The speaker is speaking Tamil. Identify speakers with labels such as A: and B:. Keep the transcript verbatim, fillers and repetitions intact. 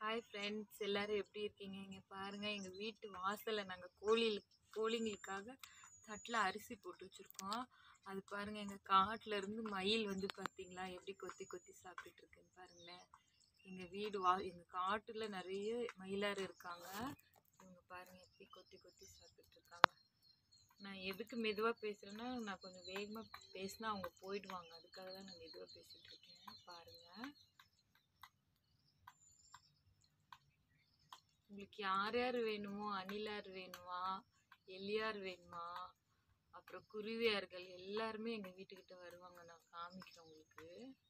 A: ஹாய் ஃப்ரெண்ட்ஸ், எல்லாரும் எப்படி இருக்கீங்க? இங்கே பாருங்கள், எங்கள் வீட்டு வாசலில் நாங்கள் கோழி கோழிங்களுக்காக தட்டில் அரிசி போட்டு வச்சுருக்கோம். அது பாருங்கள், எங்கள் காட்டில் இருந்து மயில் வந்து பார்த்தீங்களா எப்படி கொத்தி கொத்தி சாப்பிட்டுட்டு இருக்குன்னு பாருங்களேன். எங்கள் வீடு வா எங்கள் காட்டில் நிறைய மயிலாறு இருக்காங்க. இவங்க பாருங்கள் எப்படி கொத்தி கொத்தி சாப்பிட்டுட்டு இருக்காங்க. நான் எதுக்கு மெதுவாக பேசுகிறேன்னா, நான் கொஞ்சம் வேகமாக பேசினா அவங்க போயிடுவாங்க. அதுக்காக தான் நான் மெதுவாக பேசிகிட்டு இருக்கேன். பாருங்கள், உங்களுக்கு யார் யார் வேணுமோ, அணிலார் வேணுமா, எலியார் வேணுமா, அப்புறம் குருவியார்கள் எல்லாருமே எங்கள் வீட்டுக்கிட்ட வருவாங்க. நான் காமிக்கிறேன் உங்களுக்கு.